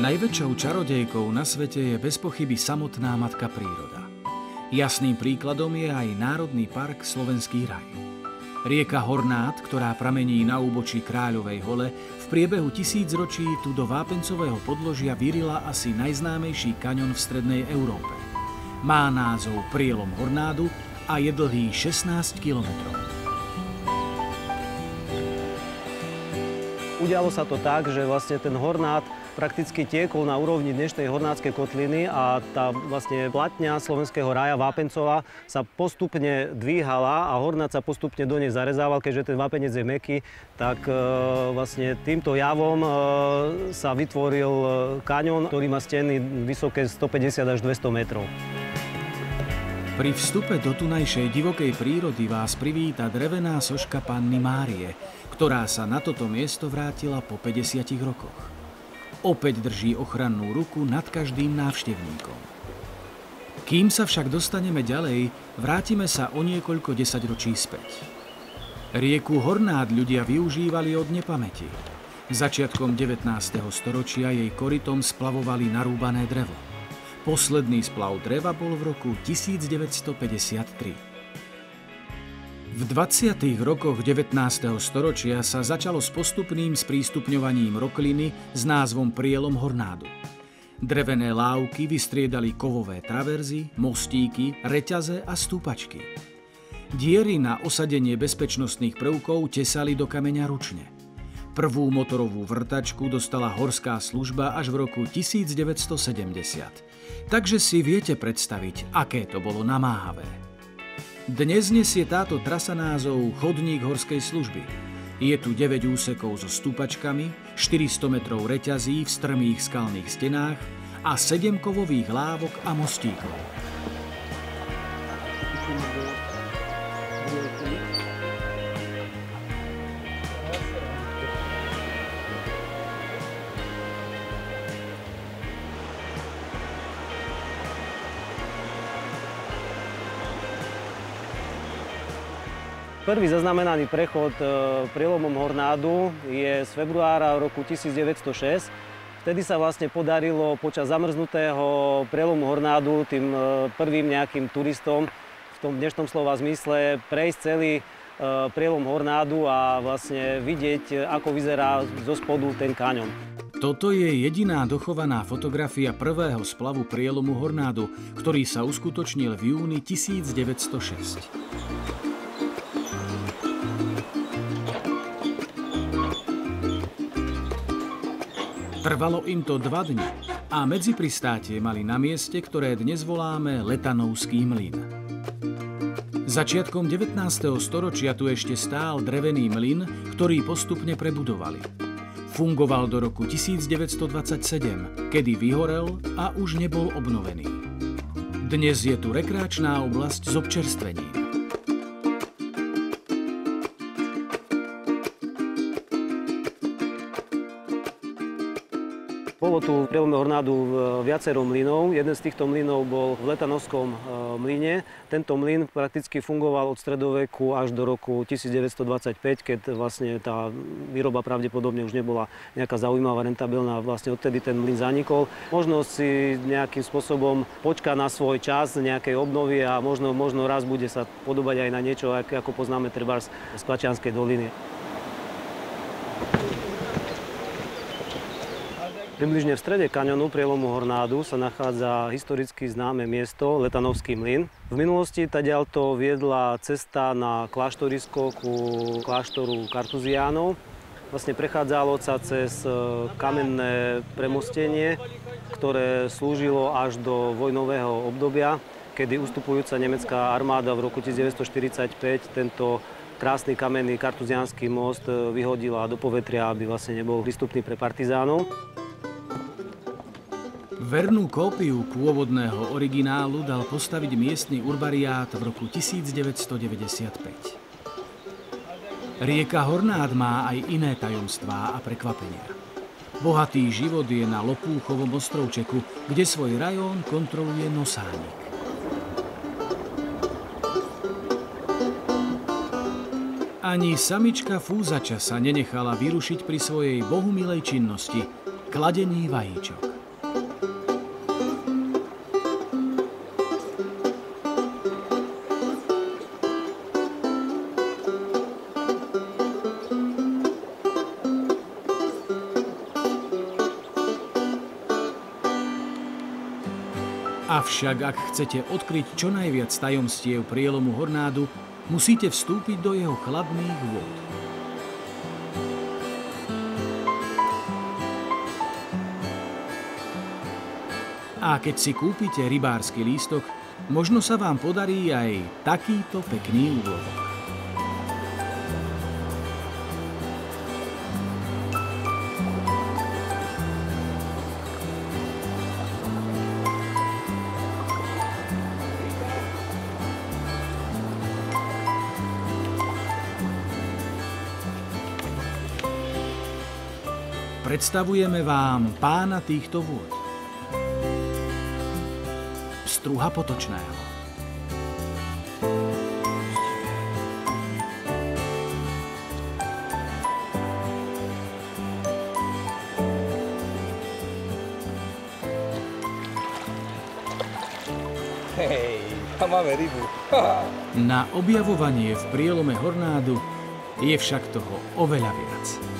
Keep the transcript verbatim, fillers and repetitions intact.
Najväčšou čarodejkou na svete je bez pochyby samotná matka príroda. Jasným príkladom je aj Národný park Slovenský raj. Rieka Hornád, ktorá pramení na úbočí Kráľovej hole, v priebehu tisícročí tu do vápencového podložia vyrila asi najznámejší kaňon v strednej Európe. Má názov Prielom Hornádu a je dlhý šestnásť kilometrov. Udialo sa to tak, že vlastne ten Hornád prakticky tiekol na úrovni dnešnej Hornádskej kotliny a tá vlastne platňa Slovenského raja Vápencova sa postupne dvíhala a Hornád sa postupne do nej zarezával, keďže ten vápenec je mäkký, tak e, vlastne týmto javom e, sa vytvoril kaňon, ktorý má steny vysoké stopäťdesiat až dvesto metrov. Pri vstupe do tunajšej divokej prírody vás privíta drevená soška Panny Márie, ktorá sa na toto miesto vrátila po päťdesiatich rokoch. Opäť drží ochrannú ruku nad každým návštevníkom. Kým sa však dostaneme ďalej, vrátime sa o niekoľko desaťročí späť. Rieku Hornád ľudia využívali od nepamäti. Začiatkom devätnásteho storočia jej korytom splavovali narúbané drevo. Posledný splav dreva bol v roku tisícdeväťstopäťdesiattri. V dvadsiatych rokoch devätnásteho storočia sa začalo s postupným sprístupňovaním rokliny s názvom Prielom Hornádu. Drevené lávky vystriedali kovové traverzy, mostíky, reťaze a stúpačky. Diery na osadenie bezpečnostných prvkov tesali do kameňa ručne. Prvú motorovú vrtačku dostala horská služba až v roku tisícdeväťstosedemdesiat. Takže si viete predstaviť, aké to bolo namáhavé. Dnes nesie táto trasa názov Chodník horskej služby. Je tu deväť úsekov so stúpačkami, štyristo metrov reťazí v strmých skalných stenách a sedem kovových lávok a mostíkov. Prvý zaznamenaný prechod prielomom Hornádu je z februára roku tisícdeväťstošesť. Vtedy sa vlastne podarilo počas zamrznutého prielomu Hornádu tým prvým nejakým turistom v tom dnešnom slova zmysle prejsť celý prielom Hornádu a vlastne vidieť, ako vyzerá zo spodu ten kaňon. Toto je jediná dochovaná fotografia prvého splavu prielomu Hornádu, ktorý sa uskutočnil v júni tisícdeväťstošesť. Trvalo im to dva dni a medzipristátie mali na mieste, ktoré dnes voláme Letanovský mlyn. Začiatkom devätnásteho storočia tu ešte stál drevený mlyn, ktorý postupne prebudovali. Fungoval do roku tisícdeväťstodvadsaťsedem, kedy vyhorel a už nebol obnovený. Dnes je tu rekreačná oblasť s občerstvením. Bolo tu v prielome Hornádu viacero mlynov. Jeden z týchto mlynov bol v Letanovskom mlyne. Tento mlyn prakticky fungoval od stredoveku až do roku tisícdeväťstodvadsaťpäť, keď vlastne tá výroba pravdepodobne už nebola nejaká zaujímavá, rentabilná. Vlastne odtedy ten mlyn zanikol. Možno si nejakým spôsobom počká na svoj čas nejakej obnovy a možno, možno raz bude sa podobať aj na niečo, ako poznáme trebárs z Klačianskej doliny. Približne v strede kaňonu prielomu Hornádu sa nachádza historicky známe miesto Letanovský mlyn. V minulosti tadiaľto viedla cesta na kláštorisko ku kláštoru Kartuziánov. Vlastne prechádzalo sa cez kamenné premostenie, ktoré slúžilo až do vojnového obdobia, kedy ustupujúca nemecká armáda v roku tisícdeväťstoštyridsaťpäť tento krásny kamenný kartuziánsky most vyhodila do povetria, aby vlastne nebol prístupný pre partizánov. Vernú kópiu pôvodného originálu dal postaviť miestny urbariát v roku tisícdeväťstodeväťdesiatpäť. Rieka Hornád má aj iné tajomstvá a prekvapenia. Bohatý život je na Lopúchovom ostrovčeku, kde svoj rajón kontroluje nosánik. Ani samička fúzača sa nenechala vyrušiť pri svojej bohumilej činnosti kladení vajíčok. Avšak ak chcete odkryť čo najviac tajomstiev prielomu Hornádu, musíte vstúpiť do jeho chladných vôd. A keď si kúpite rybársky lístok, možno sa vám podarí aj takýto pekný úlovok. Predstavujeme vám pána týchto vôd. Pstruha Potočného. Hej, tam máme rybu. Na objavovanie v prielome Hornádu je však toho oveľa viac.